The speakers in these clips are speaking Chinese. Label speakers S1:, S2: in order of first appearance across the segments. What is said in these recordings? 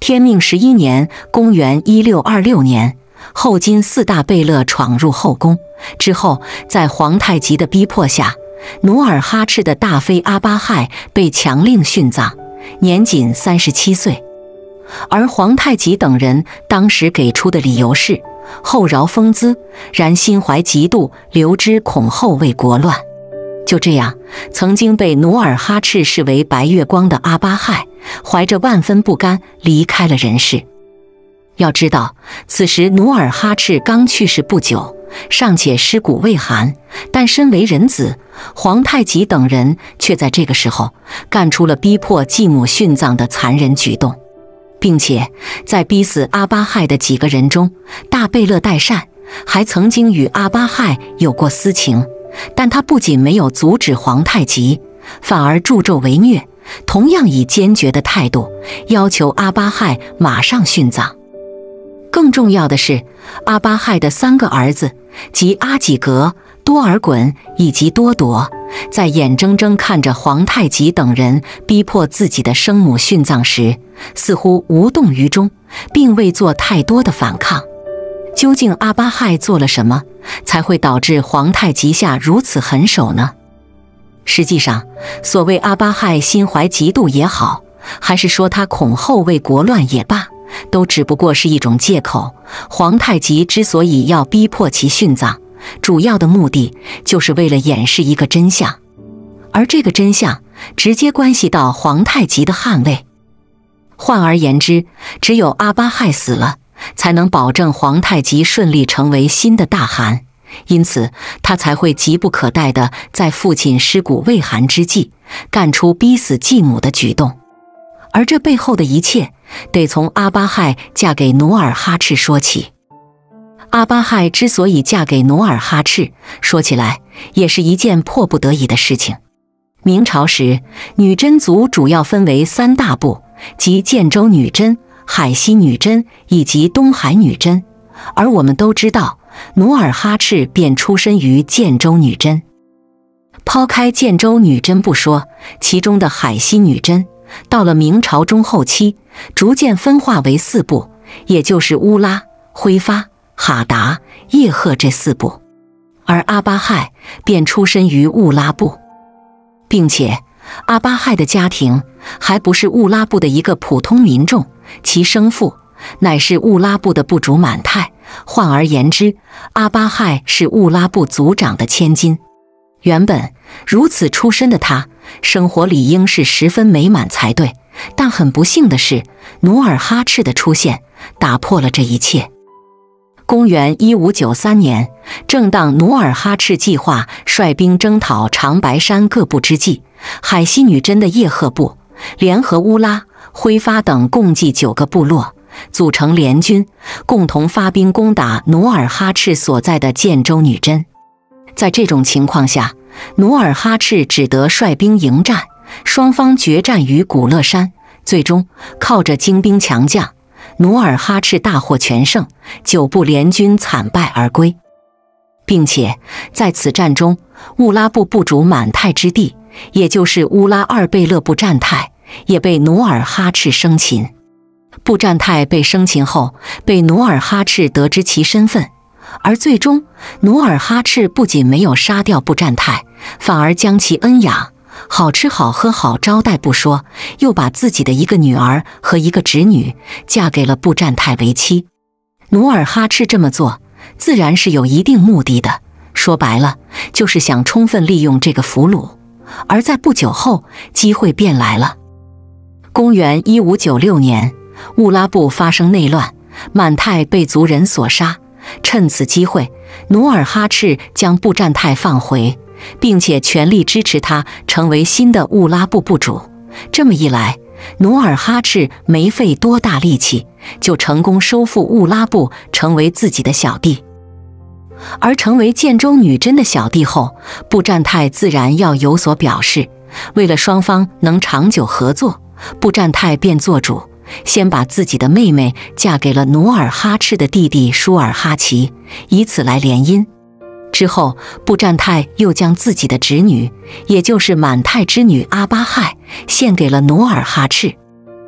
S1: 天命11年（公元1626年），后金4大贝勒闯入后宫之后，在皇太极的逼迫下，努尔哈赤的大妃阿巴亥被强令殉葬，年仅37岁。而皇太极等人当时给出的理由是后饶风姿，然心怀嫉妒，留之恐后为国乱。就这样，曾经被努尔哈赤视为白月光的阿巴亥，怀着万分不甘离开了人世。要知道，此时努尔哈赤刚去世不久，尚且尸骨未寒，但身为人子，皇太极等人却在这个时候干出了逼迫继母殉葬的残忍举动。并且在逼死阿巴亥的几个人中，大贝勒代善还曾经与阿巴亥有过私情，但他不仅没有阻止皇太极，反而助纣为虐，同样以坚决的态度要求阿巴亥马上殉葬。更重要的是，阿巴亥的3个儿子，即阿己格、多尔衮以及多铎，在眼睁睁看着皇太极等人逼迫自己的生母殉葬时，似乎无动于衷，并未做太多的反抗。究竟阿巴亥做了什么，才会导致皇太极下如此狠手呢？实际上，所谓阿巴亥心怀嫉妒也好，还是说他恐后为国乱也罢，都只不过是一种借口。皇太极之所以要逼迫其殉葬，主要的目的就是为了掩饰一个真相，而这个真相直接关系到皇太极的捍卫。换而言之，只有阿巴亥死了，才能保证皇太极顺利成为新的大汗，因此他才会急不可待地在父亲尸骨未寒之际，干出逼死继母的举动。而这背后的一切，得从阿巴亥嫁给努尔哈赤说起。阿巴亥之所以嫁给努尔哈赤，说起来也是一件迫不得已的事情。明朝时，女真族主要分为3大部，即建州女真、海西女真以及东海女真。而我们都知道，努尔哈赤便出身于建州女真。抛开建州女真不说，其中的海西女真，到了明朝中后期，逐渐分化为4部，也就是乌拉、辉发、哈达、叶赫这4部。而阿巴亥便出身于兀拉部，并且阿巴亥的家庭还不是兀拉部的一个普通民众，其生父乃是兀拉部的部主满泰。换而言之，阿巴亥是兀拉部族长的千金。原本如此出身的他，生活理应是十分美满才对，但很不幸的是，努尔哈赤的出现打破了这一切。公元1593年，正当努尔哈赤计划率兵征讨长白山各部之际，海西女真的叶赫部联合乌拉、辉发等共计9个部落，组成联军，共同发兵攻打努尔哈赤所在的建州女真。在这种情况下，努尔哈赤只得率兵迎战，双方决战于古勒山，最终靠着精兵强将，努尔哈赤大获全胜，9部联军惨败而归。并且在此战中，兀拉部部主满泰之弟，也就是乌拉2贝勒部占泰，也被努尔哈赤生擒。部占泰被生擒后，被努尔哈赤得知其身份，而最终努尔哈赤不仅没有杀掉部占泰，反而将其恩养，好吃好喝好招待不说，又把自己的一个女儿和一个侄女嫁给了部占泰为妻。努尔哈赤这么做自然是有一定目的的，说白了就是想充分利用这个俘虏。而在不久后，机会便来了。公元1596年，兀拉部发生内乱，满泰被族人所杀。趁此机会，努尔哈赤将部占泰放回，并且全力支持他成为新的兀拉部部主。这么一来，努尔哈赤没费多大力气，就成功收复兀拉部，成为自己的小弟。而成为建州女真的小弟后，部占泰自然要有所表示。为了双方能长久合作，部占泰便做主，先把自己的妹妹嫁给了努尔哈赤的弟弟舒尔哈齐，以此来联姻。之后，部占泰又将自己的侄女，也就是满泰之女阿巴亥，献给了努尔哈赤。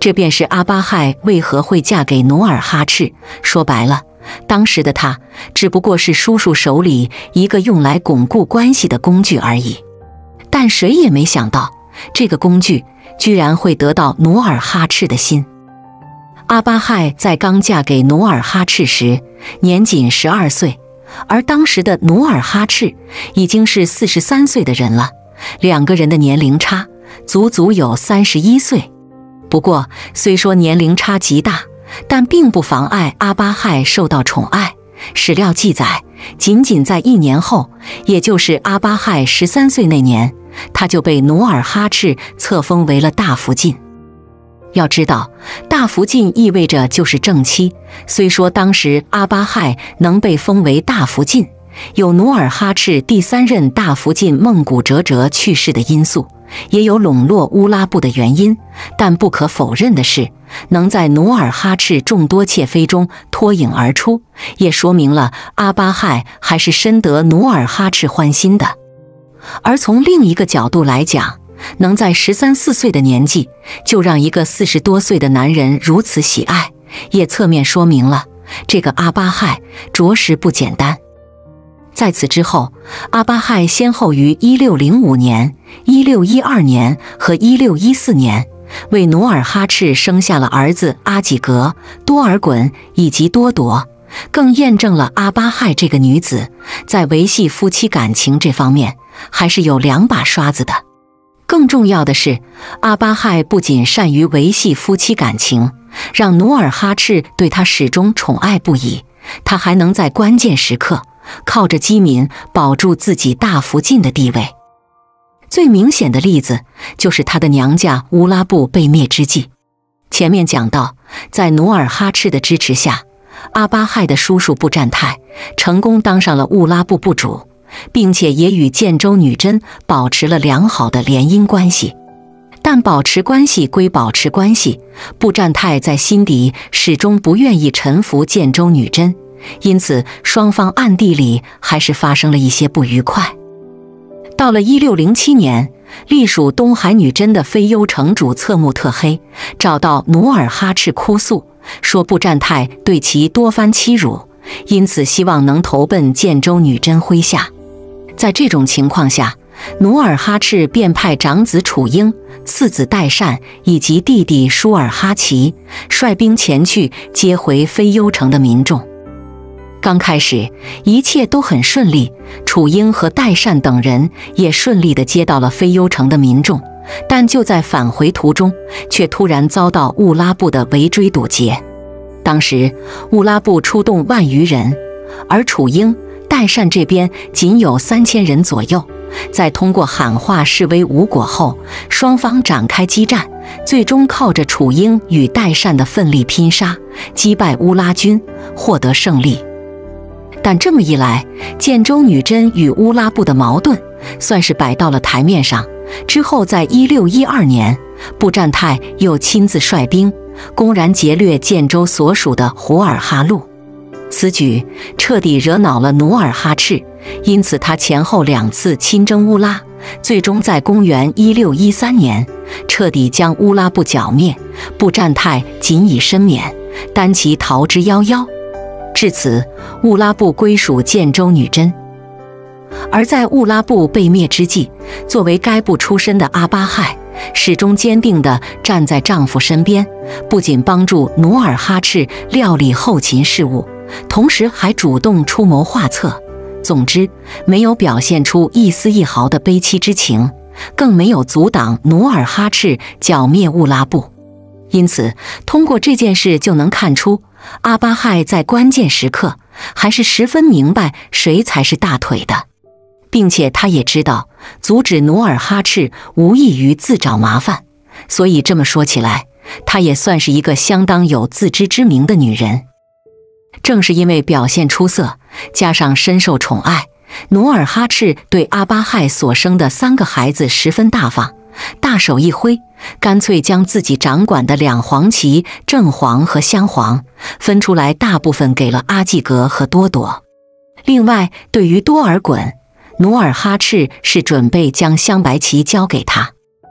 S1: 这便是阿巴亥为何会嫁给努尔哈赤。说白了，当时的他只不过是叔叔手里一个用来巩固关系的工具而已。但谁也没想到，这个工具居然会得到努尔哈赤的心。阿巴亥在刚嫁给努尔哈赤时，年仅12岁，而当时的努尔哈赤已经是43岁的人了，两个人的年龄差足足有31岁。不过，虽说年龄差极大，但并不妨碍阿巴亥受到宠爱。史料记载，仅仅在1年后，也就是阿巴亥13岁那年，他就被努尔哈赤册封为了大福晋。要知道，大福晋意味着就是正妻。虽说当时阿巴亥能被封为大福晋，有努尔哈赤第3任大福晋孟古哲哲去世的因素，也有笼络乌拉部的原因，但不可否认的是，能在努尔哈赤众多妾妃中脱颖而出，也说明了阿巴亥还是深得努尔哈赤欢心的。而从另一个角度来讲，能在13、14岁的年纪就让一个40多岁的男人如此喜爱，也侧面说明了这个阿巴亥着实不简单。在此之后，阿巴亥先后于1605年、1612年和1614年为努尔哈赤生下了儿子阿济格、多尔衮以及多铎，更验证了阿巴亥这个女子在维系夫妻感情这方面还是有2把刷子的。更重要的是，阿巴亥不仅善于维系夫妻感情，让努尔哈赤对他始终宠爱不已，他还能在关键时刻靠着机敏保住自己大福晋的地位。最明显的例子就是他的娘家乌拉部被灭之际。前面讲到，在努尔哈赤的支持下，阿巴亥的叔叔布占泰成功当上了乌拉部部主，并且也与建州女真保持了良好的联姻关系。但保持关系归保持关系，布占泰在心底始终不愿意臣服建州女真，因此双方暗地里还是发生了一些不愉快。到了1607年，隶属东海女真的非优城主侧木特黑找到努尔哈赤哭诉，说布占泰对其多番欺辱，因此希望能投奔建州女真麾下。在这种情况下，努尔哈赤便派长子楚英、次子代善以及弟弟舒尔哈齐率兵前去接回非优城的民众。刚开始一切都很顺利，楚英和代善等人也顺利地接到了非优城的民众，但就在返回途中，却突然遭到兀拉部的围追堵截。当时兀拉部出动10000余人，而楚英、代善这边仅有3000人左右。在通过喊话示威无果后，双方展开激战，最终靠着楚英与代善的奋力拼杀，击败乌拉军，获得胜利。但这么一来，建州女真与乌拉部的矛盾算是摆到了台面上。之后在1612年，布占泰又亲自率兵公然劫掠建州所属的胡尔哈路，此举彻底惹恼了努尔哈赤，因此他前后2次亲征乌拉，最终在公元1613年彻底将乌拉部剿灭，布占泰仅以身免，单骑逃之夭夭。至此，兀拉部归属建州女真。而在兀拉部被灭之际，作为该部出身的阿巴亥始终坚定地站在丈夫身边，不仅帮助努尔哈赤料理后勤事务，同时还主动出谋划策。总之，没有表现出一丝一毫的悲戚之情，更没有阻挡努尔哈赤剿灭兀拉部。因此，通过这件事就能看出，阿巴亥在关键时刻还是十分明白谁才是大腿的，并且他也知道阻止努尔哈赤无异于自找麻烦。所以这么说起来，她也算是一个相当有自知之明的女人。正是因为表现出色，加上深受宠爱，努尔哈赤对阿巴亥所生的3个孩子十分大方，大手一挥，干脆将自己掌管的2黄旗正黄和镶黄分出来，大部分给了阿济格和多铎。另外，对于多尔衮，努尔哈赤是准备将镶白旗交给他。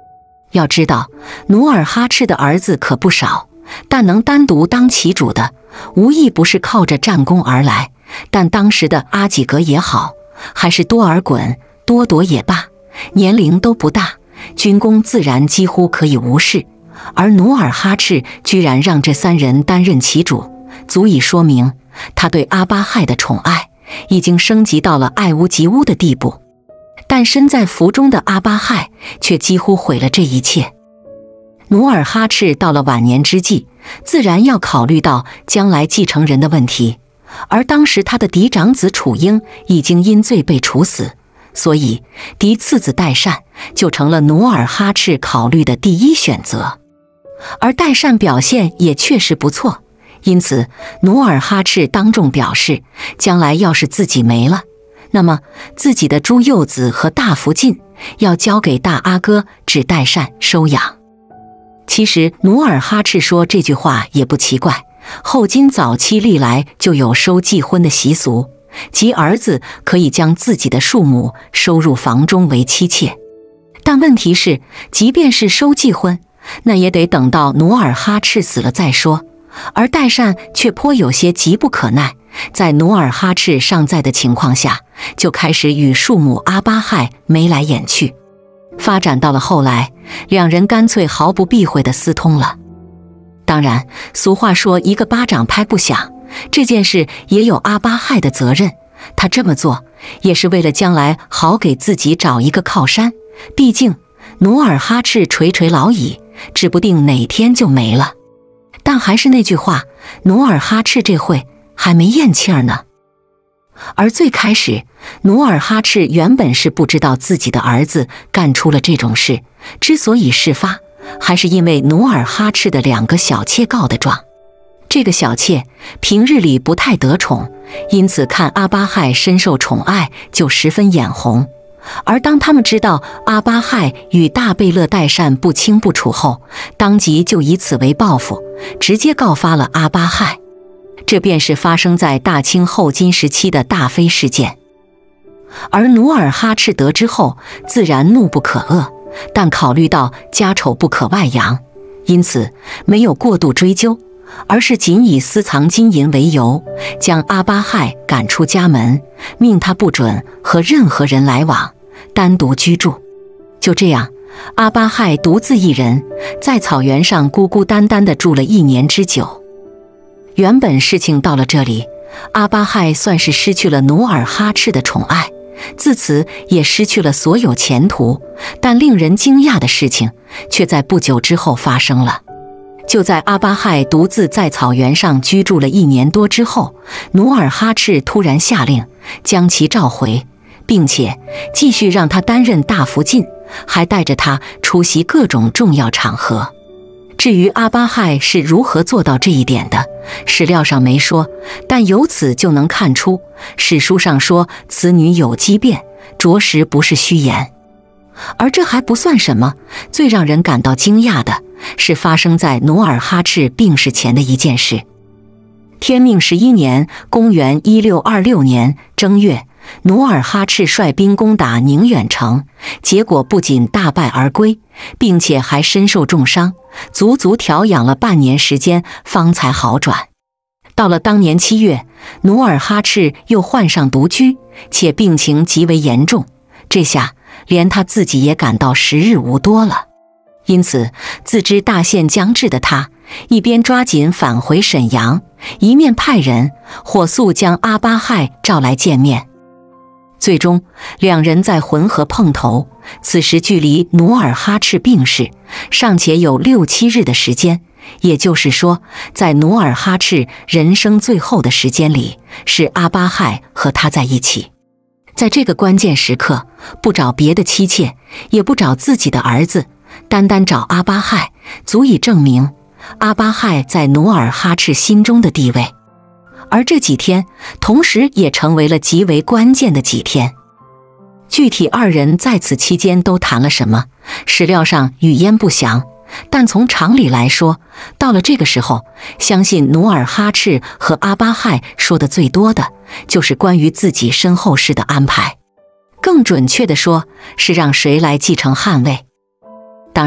S1: 要知道，努尔哈赤的儿子可不少，但能单独当旗主的，无一不是靠着战功而来。但当时的阿济格也好，还是多尔衮、多铎也罢，年龄都不大，军功自然几乎可以无视。而努尔哈赤居然让这3人担任旗主，足以说明他对阿巴亥的宠爱已经升级到了爱屋及乌的地步。但身在福中的阿巴亥却几乎毁了这一切。努尔哈赤到了晚年之际，自然要考虑到将来继承人的问题，而当时他的嫡长子楚英已经因罪被处死，所以嫡次子代善就成了努尔哈赤考虑的第一选择。而代善表现也确实不错，因此努尔哈赤当众表示，将来要是自己没了，那么自己的诸幼子和大福晋要交给大阿哥只代善收养。其实努尔哈赤说这句话也不奇怪，后金早期历来就有收继婚的习俗，即儿子可以将自己的庶母收入房中为妻妾。但问题是，即便是收继婚，那也得等到努尔哈赤死了再说。而代善却颇有些急不可耐，在努尔哈赤尚在的情况下，就开始与庶母阿巴亥眉来眼去。发展到了后来，两人干脆毫不避讳地私通了。当然，俗话说一个巴掌拍不响，这件事也有阿巴亥的责任。他这么做也是为了将来好给自己找一个靠山，毕竟努尔哈赤垂垂老矣，指不定哪天就没了。但还是那句话，努尔哈赤这会还没咽气儿呢。而最开始，努尔哈赤原本是不知道自己的儿子干出了这种事，之所以事发，还是因为努尔哈赤的2个小妾告的状。这个小妾平日里不太得宠，因此看阿巴亥深受宠爱就十分眼红。而当他们知道阿巴亥与大贝勒代善不清不楚后，当即就以此为报复，直接告发了阿巴亥。这便是发生在大清后金时期的大妃事件。而努尔哈赤得知后，自然怒不可遏，但考虑到家丑不可外扬，因此没有过度追究，而是仅以私藏金银为由，将阿巴亥赶出家门，命他不准和任何人来往，单独居住。就这样，阿巴亥独自一人在草原上孤孤单单地住了1年之久。原本事情到了这里，阿巴亥算是失去了努尔哈赤的宠爱，自此也失去了所有前途。但令人惊讶的事情却在不久之后发生了。就在阿巴亥独自在草原上居住了1年多之后，努尔哈赤突然下令将其召回，并且继续让他担任大福晋，还带着他出席各种重要场合。至于阿巴亥是如何做到这一点的，史料上没说，但由此就能看出，史书上说此女有机变，着实不是虚言。而这还不算什么，最让人感到惊讶的是发生在努尔哈赤病逝前的一件事。天命11年，公元1626年正月，努尔哈赤率兵攻打宁远城，结果不仅大败而归，并且还身受重伤，足足调养了半年时间方才好转。到了当年7月，努尔哈赤又患上独居，且病情极为严重，这下连他自己也感到时日无多了。因此自知大限将至的他，一边抓紧返回沈阳，一面派人火速将阿巴亥召来见面。最终两人在浑河碰头，此时距离努尔哈赤病逝尚且有6、7日的时间，也就是说，在努尔哈赤人生最后的时间里，是阿巴亥和他在一起。在这个关键时刻，不找别的妻妾，也不找自己的儿子，单单找阿巴亥，足以证明阿巴亥在努尔哈赤心中的地位。而这几天同时也成为了极为关键的几天。具体2人在此期间都谈了什么，史料上语焉不详，但从常理来说，到了这个时候，相信努尔哈赤和阿巴亥说的最多的就是关于自己身后事的安排，更准确地说是让谁来继承汉位。当然，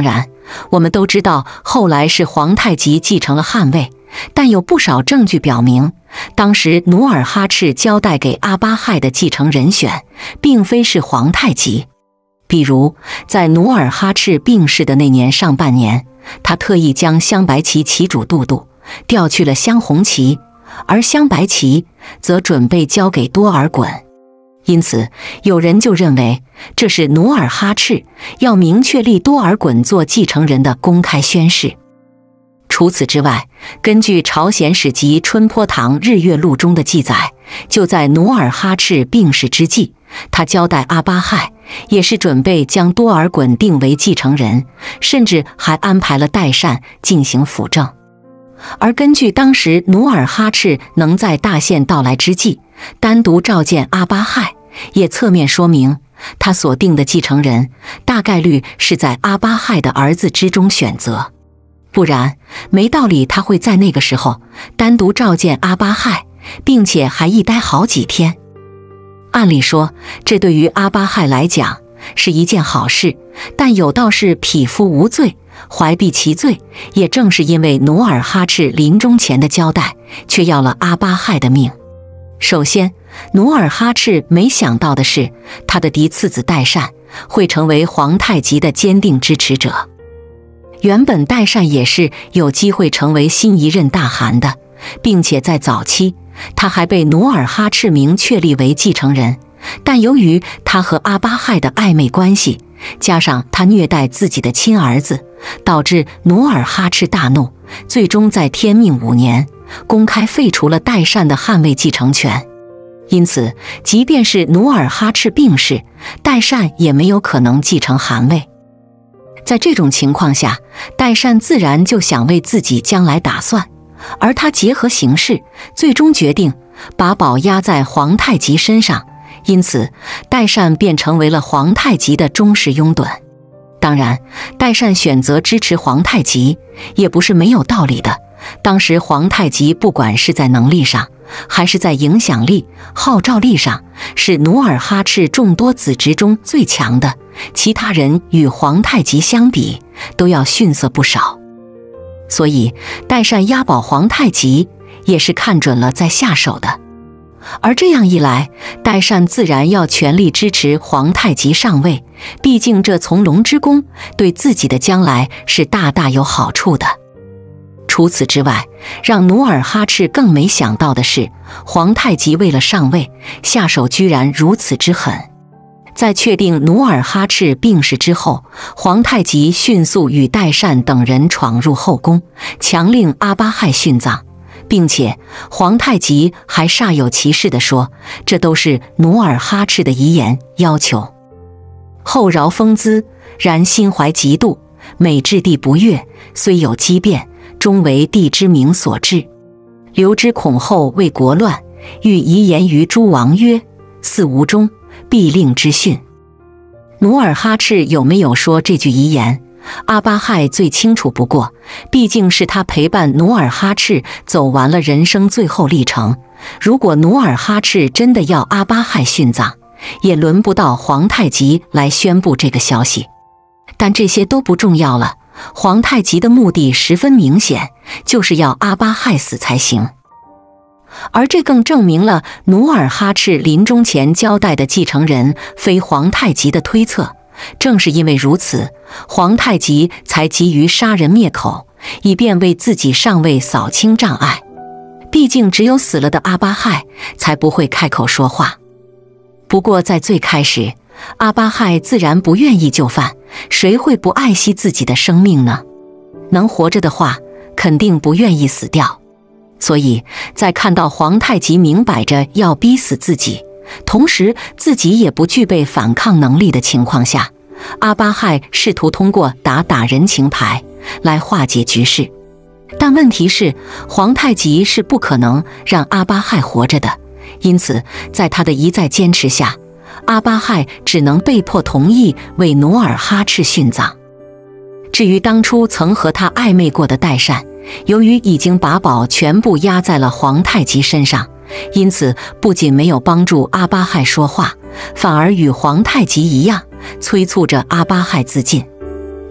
S1: 我们都知道后来是皇太极继承了汉位，但有不少证据表明，当时努尔哈赤交代给阿巴亥的继承人选，并非是皇太极。比如，在努尔哈赤病逝的那年上半年，他特意将镶白旗旗主都督调去了镶红旗，而镶白旗则准备交给多尔衮。因此，有人就认为这是努尔哈赤要明确立多尔衮做继承人的公开宣誓。除此之外，根据朝鲜史籍《春坡堂日月录》中的记载，就在努尔哈赤病逝之际，他交代阿巴亥也是准备将多尔衮定为继承人，甚至还安排了代善进行辅政。而根据当时努尔哈赤能在大限到来之际单独召见阿巴亥，也侧面说明他所定的继承人大概率是在阿巴亥的儿子之中选择，不然没道理他会在那个时候单独召见阿巴亥，并且还一待好几天。按理说，这对于阿巴亥来讲是一件好事，但有道是匹夫无罪，怀璧其罪。也正是因为努尔哈赤临终前的交代，却要了阿巴亥的命。首先，努尔哈赤没想到的是，他的嫡次子代善会成为皇太极的坚定支持者。原本代善也是有机会成为新一任大汗的，并且在早期他还被努尔哈赤明确立为继承人，但由于他和阿巴亥的暧昧关系，加上他虐待自己的亲儿子，导致努尔哈赤大怒，最终在天命5年公开废除了代善的汉位继承权。因此，即便是努尔哈赤病逝，代善也没有可能继承汗位。在这种情况下，代善自然就想为自己将来打算，而他结合形势，最终决定把宝压在皇太极身上，因此代善便成为了皇太极的忠实拥趸。当然，代善选择支持皇太极也不是没有道理的。当时皇太极不管是在能力上，还是在影响力、号召力上，是努尔哈赤众多子侄中最强的，其他人与皇太极相比都要逊色不少。所以代善押宝皇太极也是看准了再下手的。而这样一来，代善自然要全力支持皇太极上位，毕竟这从龙之功对自己的将来是大大有好处的。除此之外，让努尔哈赤更没想到的是，皇太极为了上位，下手居然如此之狠。在确定努尔哈赤病逝之后，皇太极迅速与代善等人闯入后宫，强令阿巴亥殉葬，并且皇太极还煞有其事地说，这都是努尔哈赤的遗言要求。后饶风姿，然心怀嫉妒，每至帝不悦，虽有机变，终为帝之明所致。刘之恐后为国乱，欲遗言于诸王曰：嗣无终，必令之训。努尔哈赤有没有说这句遗言，阿巴亥最清楚不过，毕竟是他陪伴努尔哈赤走完了人生最后历程。如果努尔哈赤真的要阿巴亥殉葬，也轮不到皇太极来宣布这个消息。但这些都不重要了，皇太极的目的十分明显，就是要阿巴亥死才行。而这更证明了努尔哈赤临终前交代的继承人非皇太极的推测。正是因为如此，皇太极才急于杀人灭口，以便为自己上位扫清障碍。毕竟只有死了的阿巴亥才不会开口说话。不过在最开始，阿巴亥自然不愿意就范，谁会不爱惜自己的生命呢？能活着的话，肯定不愿意死掉。所以在看到皇太极明摆着要逼死自己，同时自己也不具备反抗能力的情况下，阿巴亥试图通过打人情牌来化解局势。但问题是，皇太极是不可能让阿巴亥活着的，因此在他的一再坚持下，阿巴亥只能被迫同意为努尔哈赤殉葬。至于当初曾和他暧昧过的代善，由于已经把宝全部压在了皇太极身上，因此不仅没有帮助阿巴亥说话，反而与皇太极一样，催促着阿巴亥自尽。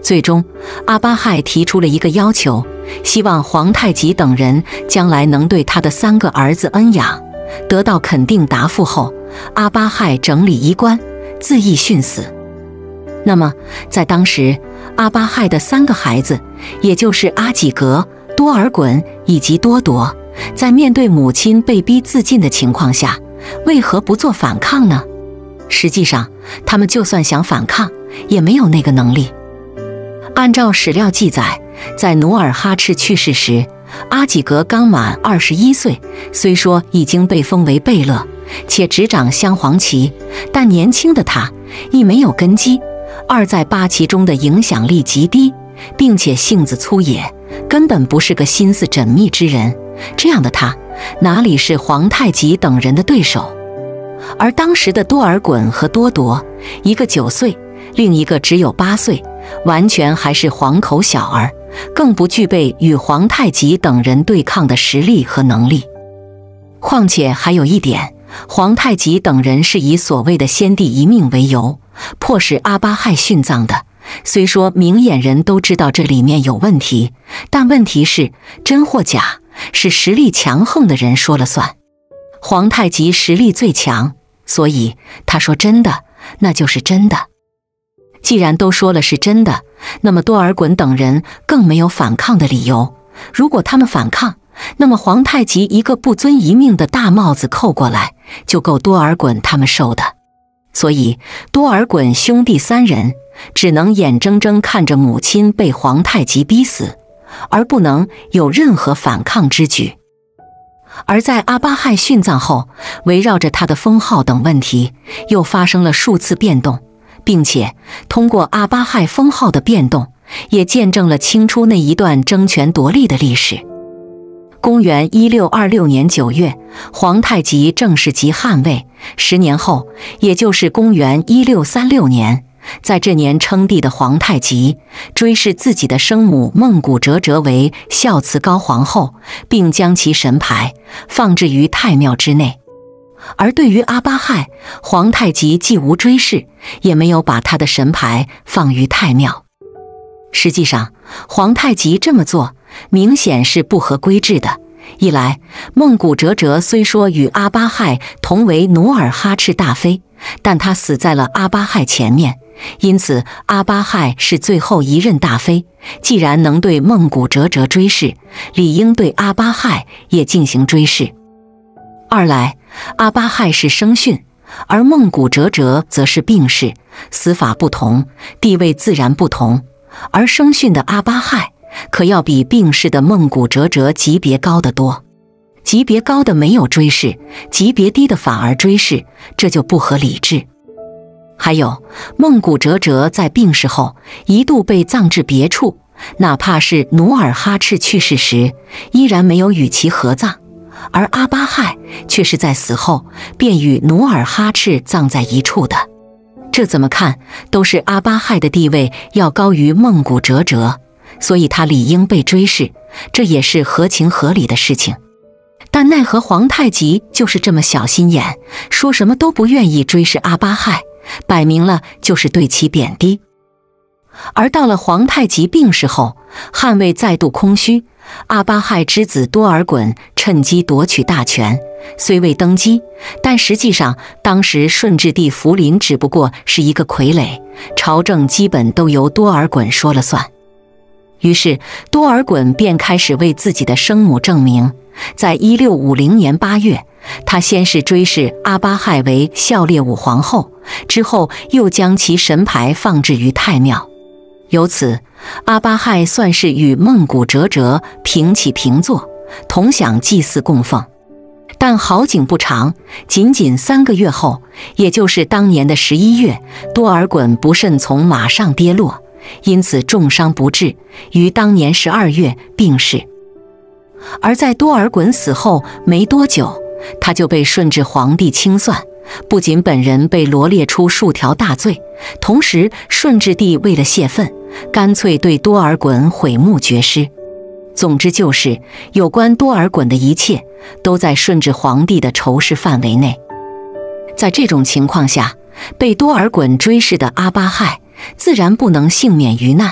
S1: 最终，阿巴亥提出了一个要求，希望皇太极等人将来能对他的3个儿子恩养。得到肯定答复后，阿巴亥整理衣冠，自缢殉死。那么，在当时，阿巴亥的3个孩子，也就是阿己格、多尔衮以及多铎，在面对母亲被逼自尽的情况下，为何不做反抗呢？实际上，他们就算想反抗，也没有那个能力。按照史料记载，在努尔哈赤去世时，阿己格刚满21岁，虽说已经被封为贝勒，且执掌镶黄旗，但年轻的他一没有根基，二在八旗中的影响力极低，并且性子粗野，根本不是个心思缜密之人。这样的他，哪里是皇太极等人的对手？而当时的多尔衮和多铎，一个9岁，另一个只有8岁，完全还是黄口小儿，更不具备与皇太极等人对抗的实力和能力。况且还有一点，皇太极等人是以所谓的先帝遗命为由，迫使阿巴亥殉葬的。虽说明眼人都知道这里面有问题，但问题是真或假，是实力强横的人说了算。皇太极实力最强，所以他说真的，那就是真的。既然都说了是真的，那么多尔衮等人更没有反抗的理由。如果他们反抗，那么皇太极一个不遵遗命的大帽子扣过来，就够多尔衮他们受的。所以多尔衮兄弟3人只能眼睁睁看着母亲被皇太极逼死，而不能有任何反抗之举。而在阿巴亥殉葬后，围绕着他的封号等问题又发生了数次变动，并且通过阿巴亥封号的变动，也见证了清初那一段争权夺利的历史。公元1626年9月，皇太极正式即汉位。10年后，也就是公元1636年，在这年称帝的皇太极追谥自己的生母孟古哲哲为孝慈高皇后，并将其神牌放置于太庙之内。而对于阿巴亥，皇太极既无追谥，也没有把他的神牌放于太庙。实际上，皇太极这么做明显是不合规制的。一来，孟古哲哲虽说与阿巴亥同为努尔哈赤大妃，但他死在了阿巴亥前面，因此阿巴亥是最后一任大妃，既然能对孟古哲哲追谥，理应对阿巴亥也进行追谥。二来，阿巴亥是生殉，而孟古哲哲则是病逝，死法不同，地位自然不同。而生殉的阿巴亥可要比病逝的孟古哲哲级别高得多，级别高的没有追谥，级别低的反而追谥，这就不合理智。还有，孟古哲哲在病逝后一度被葬至别处，哪怕是努尔哈赤去世时，依然没有与其合葬，而阿巴亥却是在死后便与努尔哈赤葬在一处的。这怎么看都是阿巴亥的地位要高于孟古哲哲，所以他理应被追谥，这也是合情合理的事情。但奈何皇太极就是这么小心眼，说什么都不愿意追谥阿巴亥，摆明了就是对其贬低。而到了皇太极病逝后，汉位再度空虚，阿巴亥之子多尔衮趁机夺取大权，虽未登基，但实际上当时顺治帝福临只不过是一个傀儡，朝政基本都由多尔衮说了算。于是多尔衮便开始为自己的生母证明。在1650年8月，他先是追谥阿巴亥为孝烈武皇后，之后又将其神牌放置于太庙。由此，阿巴亥算是与孟古哲哲平起平坐，同享祭祀供奉。但好景不长，仅仅3个月后，也就是当年的11月，多尔衮不慎从马上跌落，因此重伤不治，于当年12月病逝。而在多尔衮死后没多久，他就被顺治皇帝清算，不仅本人被罗列出数条大罪，同时顺治帝为了泄愤，干脆对多尔衮毁墓绝尸。总之就是有关多尔衮的一切都在顺治皇帝的仇视范围内。在这种情况下，被多尔衮追谥的阿巴亥自然不能幸免于难，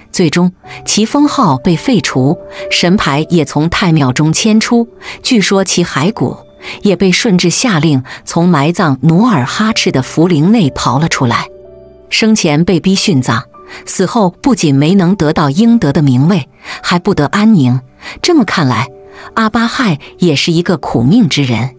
S1: 最终，其封号被废除，神牌也从太庙中迁出。据说其骸骨也被顺治下令从埋葬努尔哈赤的福陵内刨了出来。生前被逼殉葬，死后不仅没能得到应得的名位，还不得安宁。这么看来，阿巴亥也是一个苦命之人。